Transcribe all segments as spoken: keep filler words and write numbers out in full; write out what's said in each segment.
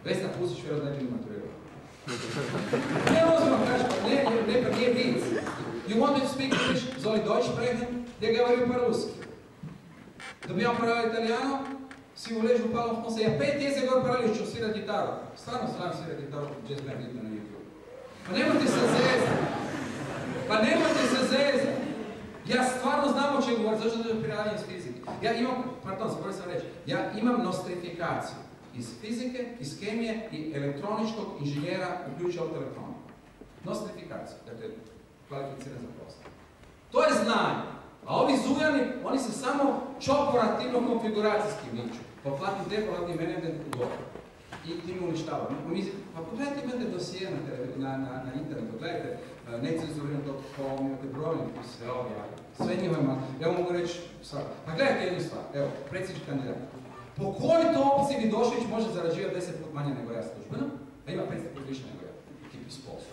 Vesna Pusić vjerojatno ne bi maturirala. Ne ozbiljno kažem, ne, ne, pa nije vic. You want to speak English? Soll ich Deutsch sprechen? Ja govorim по-ruski. Dobijam pravo italijano, si uležu palo français. Ja pet jezika govorim paralelno ću svirat gitaru. Stvarno znam svirat gitaru, jazz band vidno na YouTube. Pa nemojte se zezati. Pa nemojte se zezati. Ja stvarno znam o čemu govorim, zašto da je priravljanje iz fizike. Ja imam, pardon, zaboravim sam reći, ja imam nostrifikaciju iz fizike, iz kemije i elektroničkog inženjera uključujući elektroniku. Nostrifikaciju, dakle, kvalificiran za posao. To je znanje. A ovi zujani, oni se samo čoporativno-konfiguracijski miču. Pa platni deplatni menedžment u gore. I tim uništavaju. Pa pogledajte, imate dosije na, na, na internetu, gledajte necenzurino dot com, imate brojni koji se objavljaju. Sve njihove ima. Ja mogu reći sad. Pa gledajte jednu stvar. Evo, predsjednički kandidat. Po kojoj to opciji Vidošević može zarađivati deset put manje nego ja službeno, a ima petsto put više nego ja. Ekipi sponsor.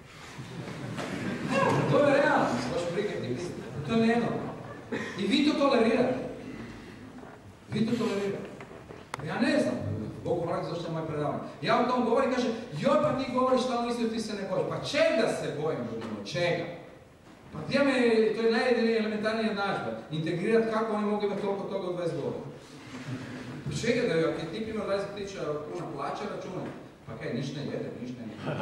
To je realno, baš brige tipi. To je nenormalno. I vi to tolerirate. Vi to tolerirate. Ja ne znam, Bogu hvala zašto je moje predavanje. Ja o tom govorim i kažem, joj pa ti govoriš stalno isto, ti se ne bojiš. Pa čega se bojim, ljudima, čega? Pa gdje me, to je najjedinije elementarnija jednadžba. Integrirati kako oni mogu imati toliko toga od dvadeset godina. Pa čega da je, ako je tip ima dvadeset tisuća kuna plaća, računaj. Pa kaj, ništa ne jede, ništa ne jede.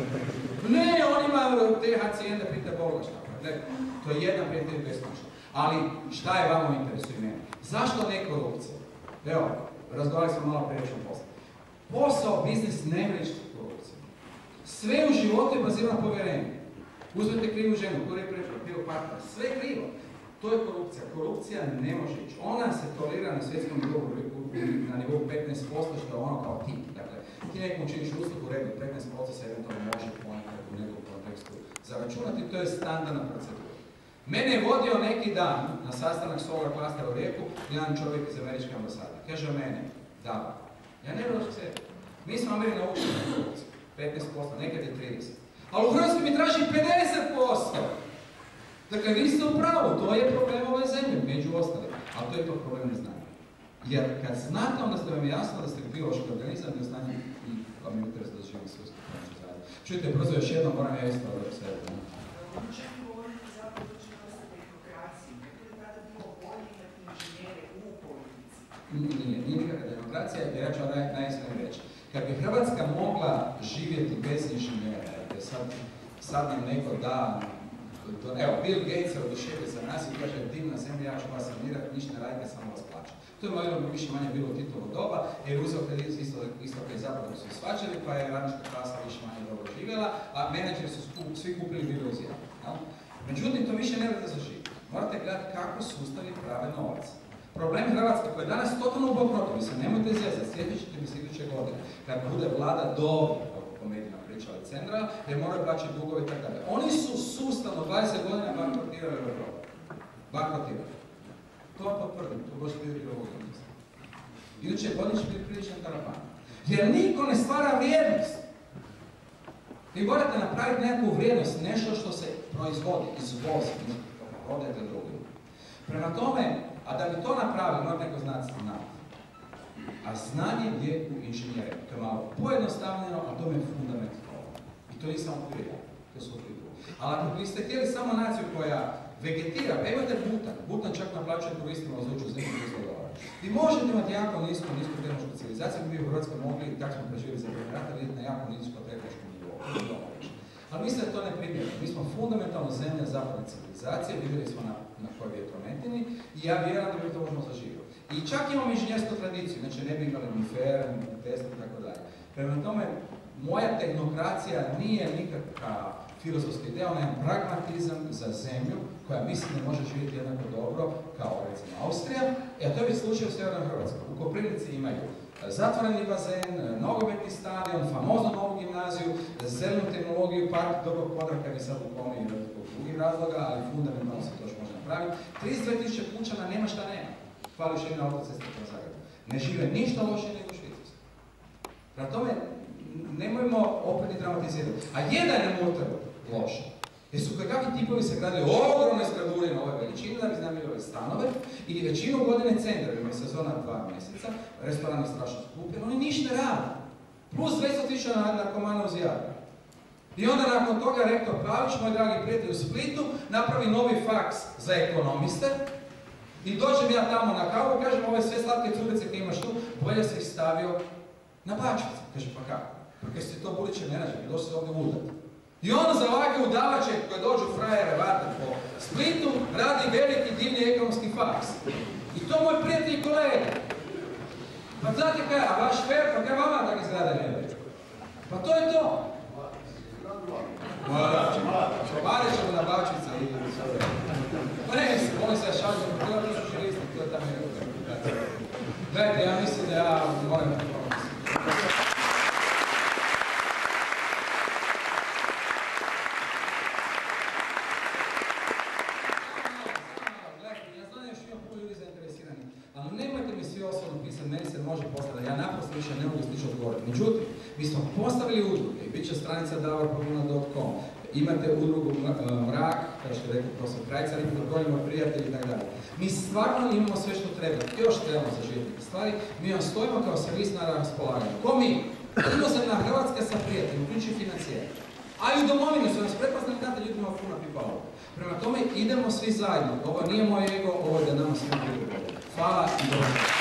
Ne, on ima te hacijende, pita Boga šta. Ne, to je jedan prijatelj besmišljen. Ali šta je vama u interesu i meni? Zašto ne korupcija? Evo, razgovarali smo malo prije rečnom poslu. Posao, biznis ne vriječi korupcija. Sve u životu je bazirano na povjerenju. Uzmete krivu ženu, koji je krivo partner, sve je krivo. To je korupcija. Korupcija ne može ići. Ona se tolerira na svjetskom nivou, na nivou petnaest posto, što je ono kao tip. Dakle, ti nekom učiniš uslugu u redu, petnaest posto se eventualno može ponekad u nekom kontekstu zaračunati, to je standardna procedura. Mene je vodio neki dan na sastanak Solar Clustera u Rijeku jedan čovjek iz američke ambasade. Kaže o mene, da, ja ne znam što se, mi smo Ameri naučili na korupciju, petnaest posto, nekad je trideset posto. Ali u Hrvatskoj mi traži pedeset posto! Dakle, vi ste u pravu, to je problem ove zemlje, među ostalim, ali to je to problem neznanja. Jer kad znate, onda ste vam jasno da ste biološki organizam, da znanje i vam je interes da živim sve što pomoći zajedno. Čujte, brzo još jednom, moram ja isto da se... Ono čemu govorite zapravo uči dosta demokraciji, kako je tada bilo bolje imati inženjere u politici? Nije, nije nikakva demokracija, jer ja ću vam najiskreno reći. Kad bi Hrvatska mogla živjeti bez inženjera, jer sad, sad nam neko da, evo, Bill Gates je oduševio za nas i kaže, divna zemlja, ja ću vas sanirati, ništa ne radite, samo vas plaćam. To je malo više manje bilo Titovo doba, jer je uzeo kredit isto, isto koji zapravo su svađali, pa je radnička klasa više manje dobro živjela, a menadžeri su svi kupili bilo uzijeli. Međutim, to više ne da se živi. Morate gledati kako sustavi prave novac. Problem Hrvatske koji je danas totalno u bankrotu, mislim, nemojte zezati, sjetit ćete mi se iduće godine, kad bude vlada dobro, kako komedijna priča Aleksandra, jer moraju plaćati dugove i tako dalje. Oni su sustavno dvadeset godina bankrotirali u Evropu. Bankrotirali. To vam potvrdim, to baš biti bilo ovog mjesta. Iduće godine će biti priličan tarapan. Jer niko ne stvara vrijednost. Vi morate napraviti nekakvu vrijednost, nešto što se proizvodi, izvozi, prodajete drugim. Prema tome, a da bi to napravili, mora neko znati znati. A znanje je u inženjerenju. To je malo pojednostavljeno, a to je fundament toga. I to nisam okvirila, to su okvirila. Ali ako biste htjeli samo naciju koja vegetira, pa imate Butan. Butan čak naplaćuje turistima uz uđu zemlju iz dolara. Vi možete imati jako nisku, nisku tehnološku civilizaciju, mi u Hrvatskoj mogli, tako smo preživjeli za prevrata, vidjeti na jako nisko tehnološkom nivou. Ali mislim da to ne primjerno. Mi smo fundamentalno zemlja zapadne civilizacije, vidjeli smo na, na kojoj vjetrometini i ja vjerujem da bi to možemo zaživjeti. I čak imamo inženjersku tradiciju, znači ne bi imali ni Fera, ni Tesla i tako dalje. Prema tome, moja tehnokracija nije nikakav filozofski ideja, ona je pragmatizam za zemlju koja mislim da može živjeti jednako dobro kao recimo Austrija, a to je već slučaj u Sjevernoj Hrvatskoj. U Koprivnici imaju zatvoreni bazen, nogometni stadion, famoznu novu gimnaziju, zelenu tehnologiju, park dobrog Podravka bi sad u komi zbog drugih razloga, ali fundamentalno se to još može napraviti. trideset dvije tisuće pučana nema šta nema. Hvali još jedna autocesta kao Zagreb. Ne žive ništa loše nego Švicarska. Prema tome, nemojmo opet ni dramatizirati. A jedan je unutar loše. Jer su kakvi tipovi se gradili ogromne zgradure na ove veličine da bi iznajmljivali stanove i većinu godine centra, ima sezona dva mjeseca, restorani strašno skupi, oni ništa rade. Plus dvjesto tisuća narkomana uz Jadran. I onda nakon toga rektor Pavić, moj dragi prijatelj u Splitu, napravi novi faks za ekonomiste i dođem ja tamo na kavu i kažem ove sve slatke curice koje imaš tu, bolje se ih stavio na Bačvicu. Kaže, pa kako? Pa kaj si to budući menadžer, došli se ovdje udati. I on za ovakve udavače koje dođu frajere vate po Splitu radi veliki divni ekonomski faks. I to moj prijatelj i kolega. Pa znate kaj, a vaš fer, pa kaj vama tako izgleda ne već? Pa to je to. Čobare ćemo na Bačvica i sve. Pa ne mislim, oni se ja šalim, to je to što listi, to je tamo je. Gledajte, ja mislim da ja moram da ali nemojte mi svi osobno pisati, meni se može poslati, ja naprosto više ne mogu stići odgovoriti. Međutim, mi smo postavili udruge i bit će stranica davor poguna dot com, imate udrugu Mrak, kao što je rekao profesor Krajcar, imate brojimo prijatelji i tako dalje. Mi stvarno imamo sve što treba, još trebamo zaživjeti stvari, mi vam stojimo kao servis na raspolaganju. Ko mi? Inozemna Hrvatska sa prijateljima, uključuju financijeri. A i u domovini su nas pretpostavili, znate, ljudima puno pipa ovo. Prema tome, idemo svi zajedno. Ovo nije moj ego, ovo je da nama sve bude bolje. Hvala i dobro.